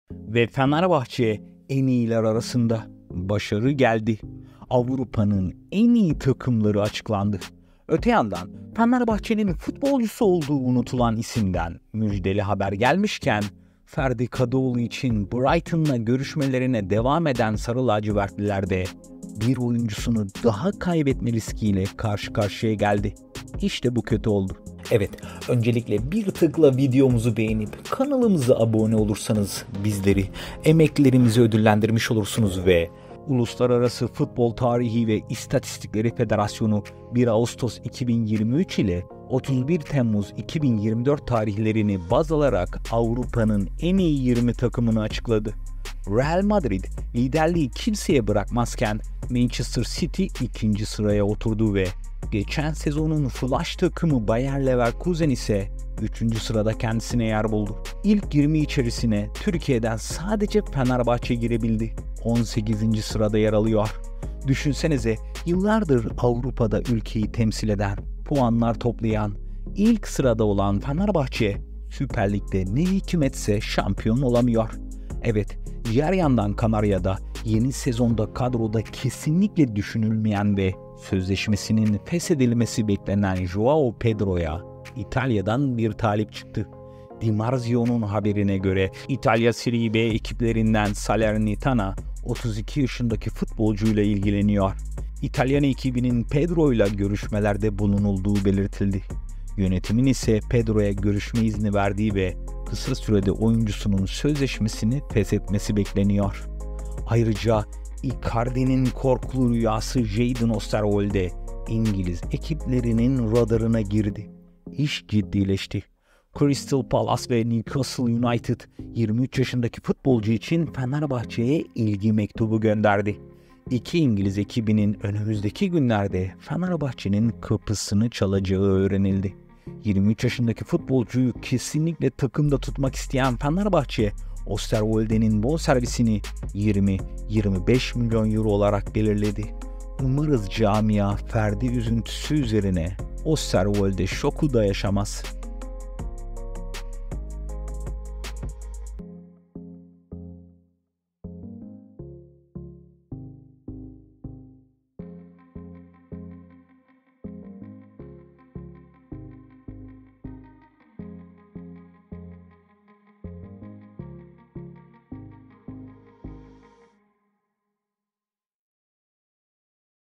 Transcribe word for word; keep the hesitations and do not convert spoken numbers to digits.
Ve Fenerbahçe en iyiler arasında. Başarı geldi. Avrupa'nın en iyi takımları açıklandı. Öte yandan Fenerbahçe'nin futbolcusu olduğu unutulan isimden müjdeli haber gelmişken Ferdi Kadıoğlu için Brighton'la görüşmelerine devam eden Sarı Lacivertliler de bir oyuncusunu daha kaybetme riskiyle karşı karşıya geldi. İşte bu kötü oldu. Evet, öncelikle bir tıkla videomuzu beğenip kanalımıza abone olursanız bizleri, emeklerimizi ödüllendirmiş olursunuz ve Uluslararası Futbol Tarihi ve İstatistikleri Federasyonu bir Ağustos iki bin yirmi üç ile otuz bir Temmuz iki bin yirmi dört tarihlerini baz alarak Avrupa'nın en iyi yirmi takımını açıkladı. Real Madrid liderliği kimseye bırakmazken Manchester City ikinci sıraya oturdu ve geçen sezonun flash takımı Bayer Leverkusen ise üçüncü sırada kendisine yer buldu. İlk yirmi içerisine Türkiye'den sadece Fenerbahçe girebildi. on sekizinci sırada yer alıyor. Düşünsenize, yıllardır Avrupa'da ülkeyi temsil eden, puanlar toplayan, ilk sırada olan Fenerbahçe Süper Lig'de ne hikmetse şampiyon olamıyor. Evet, diğer yandan Kanarya'da yeni sezonda kadroda kesinlikle düşünülmeyen ve sözleşmesinin feshedilmesi beklenen Joao Pedro'ya İtalya'dan bir talip çıktı. Di Marzio'nun haberine göre İtalya Serie B ekiplerinden Salernitana otuz iki yaşındaki futbolcuyla ilgileniyor. İtalyan ekibinin Pedro'yla görüşmelerde bulunulduğu belirtildi. Yönetimin ise Pedro'ya görüşme izni verdiği ve kısa sürede oyuncusunun sözleşmesini feshetmesi bekleniyor. Ayrıca Icardi'nin korkulu rüyası Jadon Osterwolde İngiliz ekiplerinin radarına girdi. İş ciddileşti. Crystal Palace ve Newcastle United yirmi üç yaşındaki futbolcu için Fenerbahçe'ye ilgi mektubu gönderdi. İki İngiliz ekibinin önümüzdeki günlerde Fenerbahçe'nin kapısını çalacağı öğrenildi. yirmi üç yaşındaki futbolcuyu kesinlikle takımda tutmak isteyen Fenerbahçe, Osterwolde'nin bonservisini yirmi yirmi beş milyon euro olarak belirledi. Umarız camia Ferdi üzüntüsü üzerine Osterwolde şoku da yaşamaz.